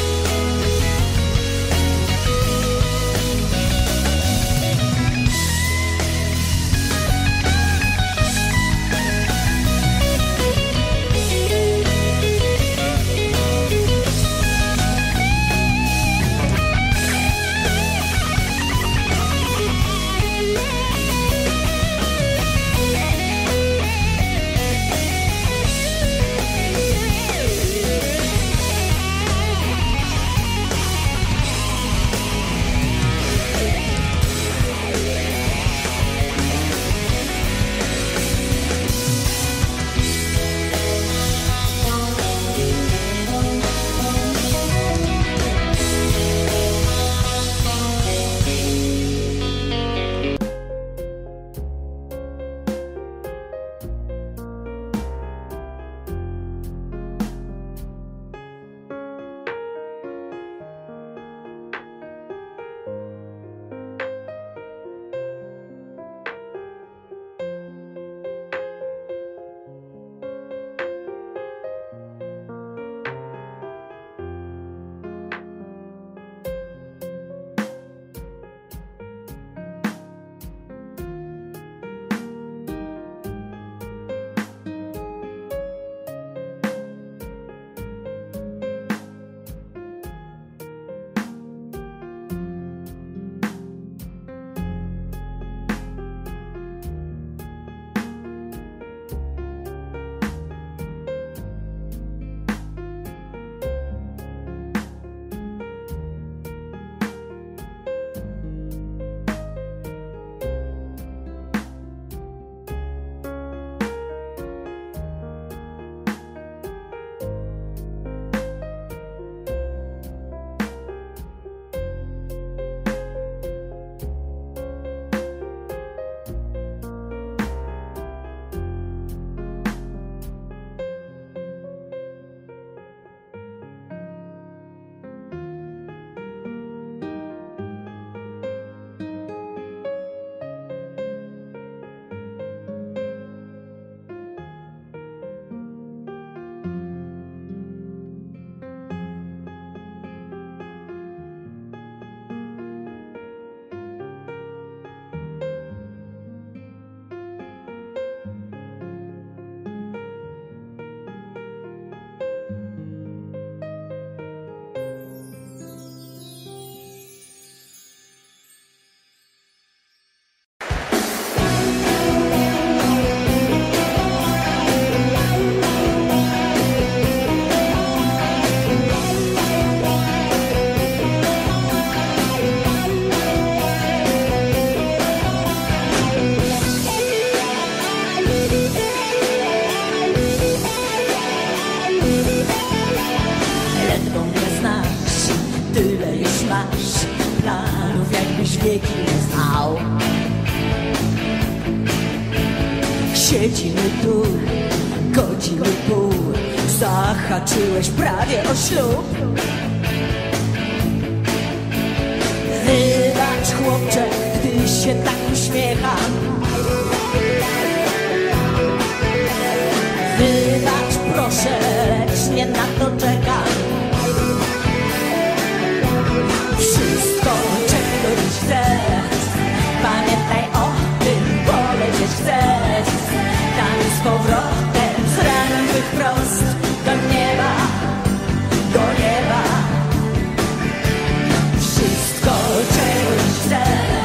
wieki nie znał. Siedzimy tu, godziny pół, Zahaczyłeś prawie o ślub. Wybacz chłopcze, gdy się tak uśmiecham. Wybacz proszę, lecz nie na to czekam. Wszystko, czego dziś chcesz, pamiętaj o tym, polecieć chcesz. Tam z powrotem, z ranem wyprost do nieba, do nieba. Wszystko, czego dziś chcesz.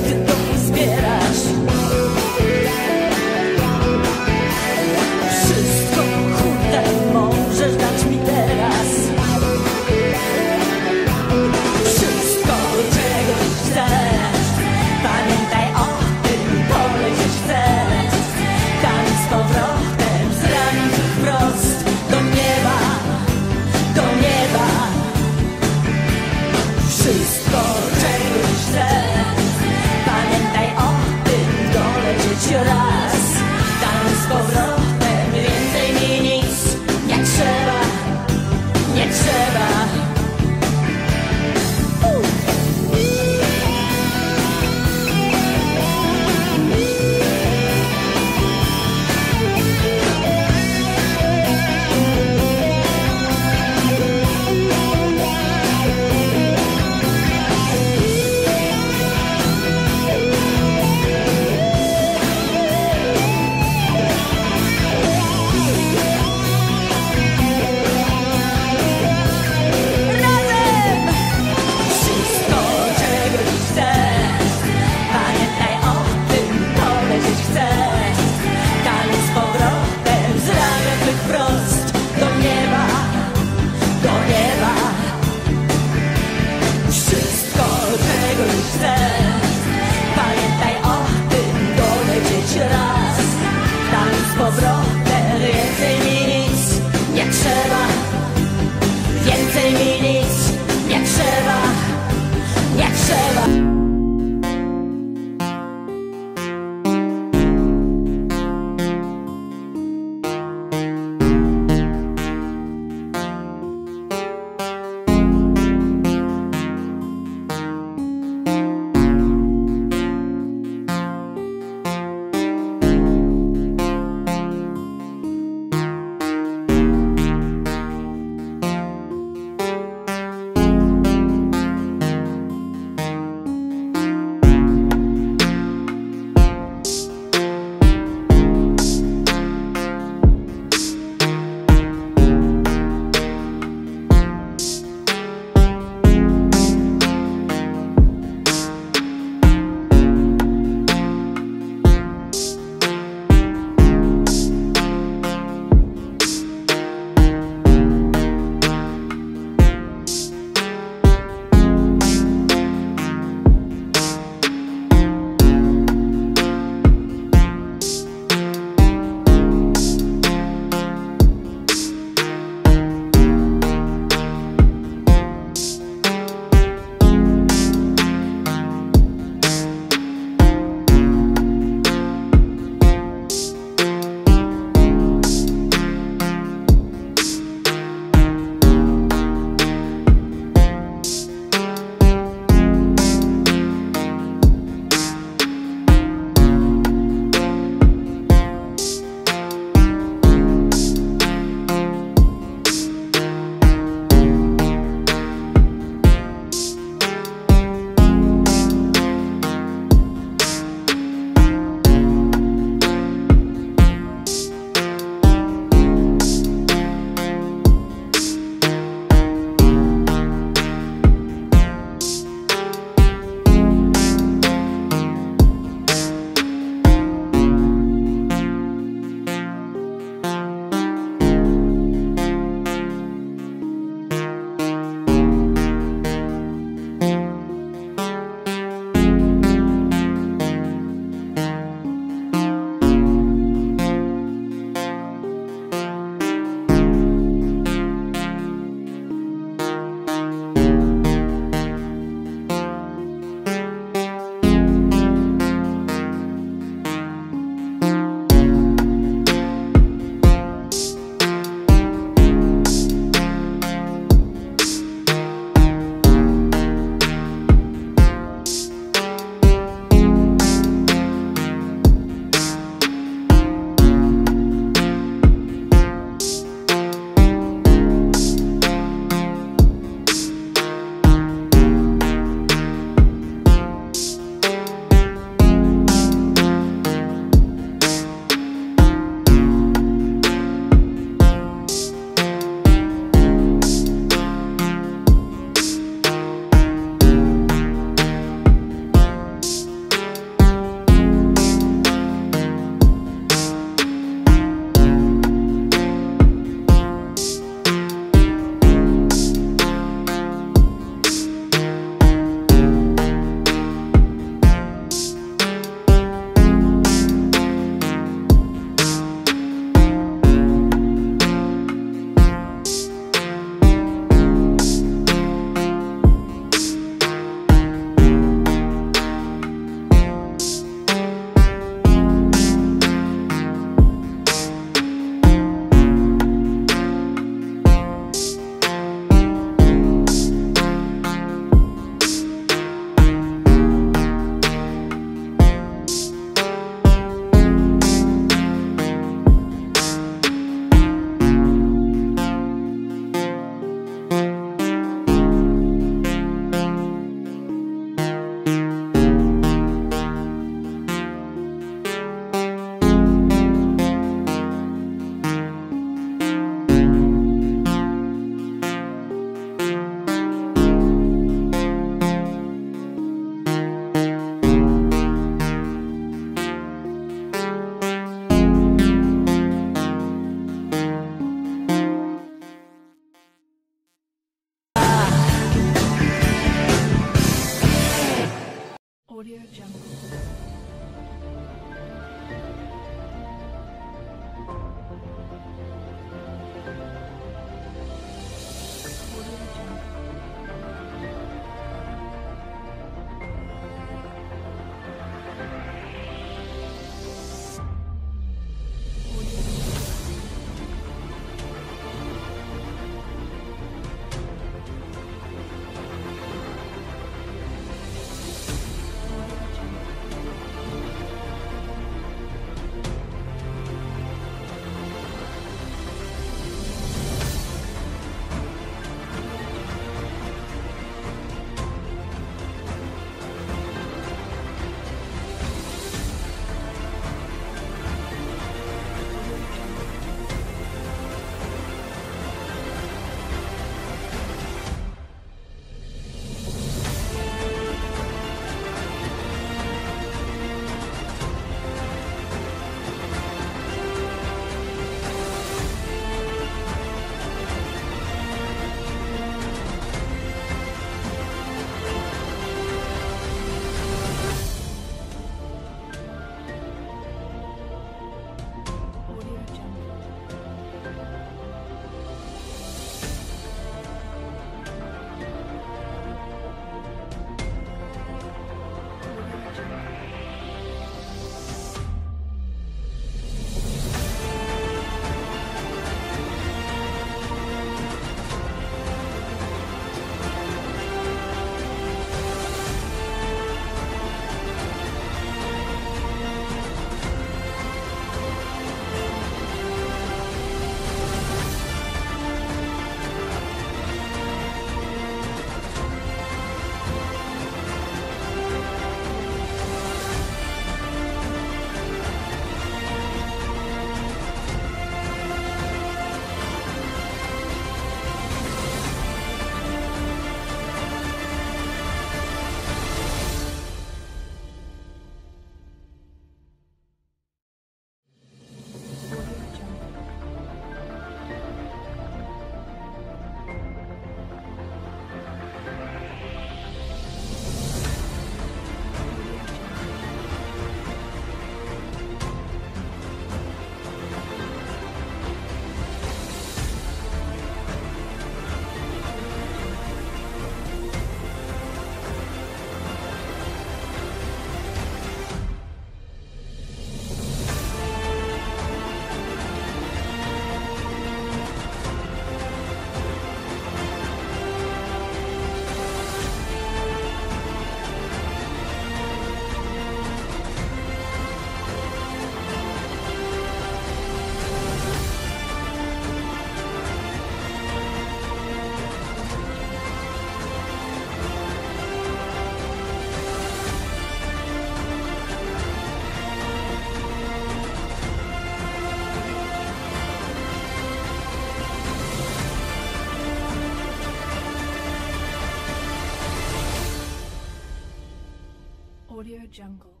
jungle.